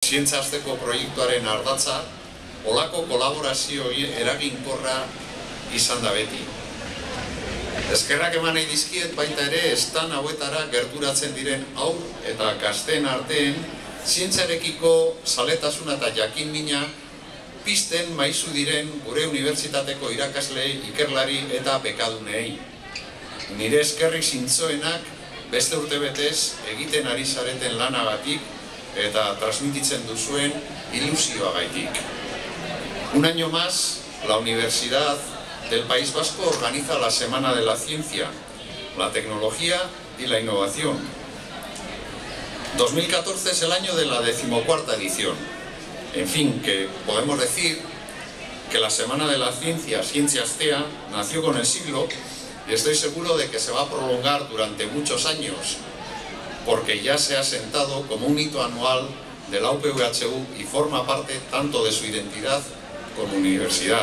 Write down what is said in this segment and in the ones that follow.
zientzia asteko proiektuaren ardatza, olako kolaborazio eraginkorra izan da beti. Eskerrak eman nahi dizkiet baita ere estan hauetara gerturatzen diren haur eta gazteen arteen zientziarekiko zaletasuna eta jakinmina pizten maizu diren gure unibertsitateko irakaslei, ikerlari eta bekadunei. Nire eskerrik zintzoenak beste urtebetez egiten ari zareten lanagatik eta transmititzen duzuen ilusioagaitik. Un año más, la Universidad del País Vasco organiza la Semana de la Ciencia, la Tecnología y la Innovación. 2014 es el año de la 14ª edición. En fin, que podemos decir que la Semana de la Ciencia, Ciencia Astea, nació con el siglo y estoy seguro de que se va a prolongar durante muchos años, porque ya se ha sentado como un hito anual de la UPVHU y forma parte tanto de su identidad como universidad.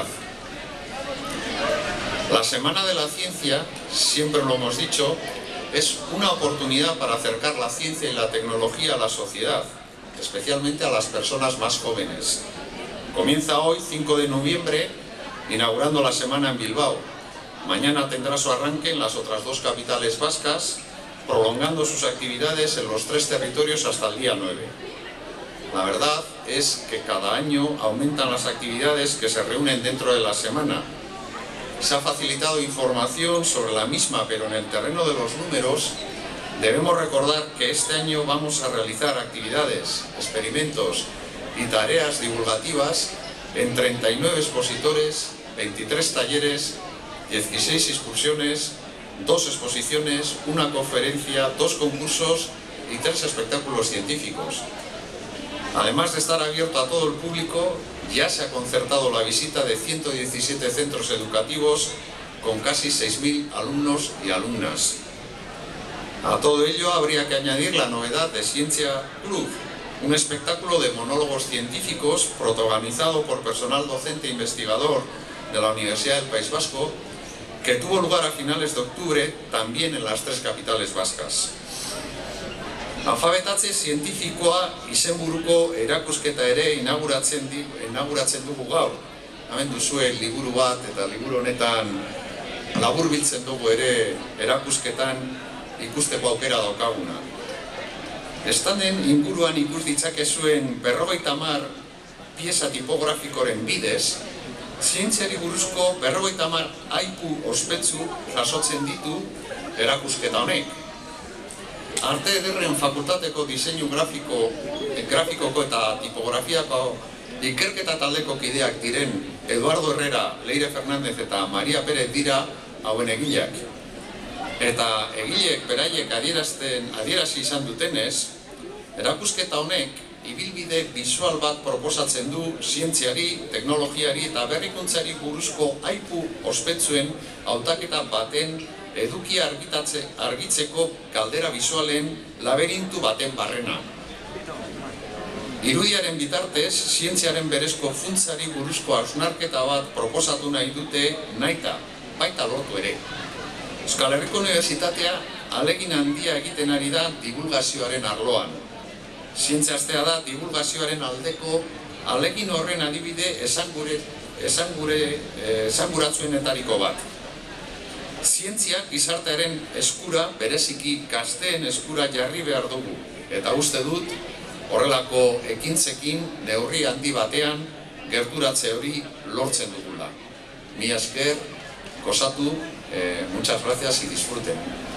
La Semana de la Ciencia, siempre lo hemos dicho, es una oportunidad para acercar la ciencia y la tecnología a la sociedad, especialmente a las personas más jóvenes. Comienza hoy, 5 de noviembre, inaugurando la semana en Bilbao. Mañana tendrá su arranque en las otras 2 capitales vascas, prolongando sus actividades en los 3 territorios hasta el día 9. La verdad es que cada año aumentan las actividades que se reúnen dentro de la semana. Se ha facilitado información sobre la misma, pero en el terreno de los números debemos recordar que este año vamos a realizar actividades, experimentos y tareas divulgativas en 39 expositores, 23 talleres, 16 excursiones, 2 exposiciones, 1 conferencia, 2 concursos y 3 espectáculos científicos. Además de estar abierto a todo el público, ya se ha concertado la visita de 117 centros educativos con casi 6.000 alumnos y alumnas. A todo ello habría que añadir la novedad de Ciencia Club, un espectáculo de monólogos científicos protagonizado por personal docente e investigador de la Universidad del País Vasco, que tuvo lugar a finales de octubre también en las 3 capitales vascas. Alfabetatze zientifikoa izenburuko erakusketa ere inauguratzen dugu gaur. Hemen duzue liburu bat eta liburu honetan laburbiltzen dugu ere erakusketan ikusteko aukera daukaguna. Estanden inguruan ikus ditzakezuen 50 pieza tipografikoren bidez, zientziari buruzko 50 haiku ospetsu jasotzen ditu erakusketa honek. Arte Ederren Fakultateko Diseinu Grafikoko eta Tipografiako ikerketa taldeko kideak diren Eduardo Herrera, Leire Fernández eta Maria Pérez dira hauen egileak. Eta egileek beraiek adierazi izan dutenez, erakusketa honek ibilbide bisual bat proposatzen du zientziari, teknologiari eta berrikuntzari buruzko haiku ospetsuen hautaketa baten edukia argitzeko kaldera bisualen laberintu baten barrena. Irudiaren bitartez, zientziaren berezko funtsari buruzko hausnarketa bat proposatu nahi dute nahita, baita lortu ere. Euskal Herriko Unibertsitatea ahalegin handia egiten ari da divulgazioaren arloan. Zientzia Astea da divulgazioaren aldeko ahalegin horren adibide esanguratsuenetariko bat. Zientzia gizartearen eskura, bereziki gazteen eskura jarri behar dugu. Eta uste dut, horrelako ekintzekin neurri handi batean gerturatze hori lortzen dugula. Mila esker, gozatu, muchas gracias y disfruten.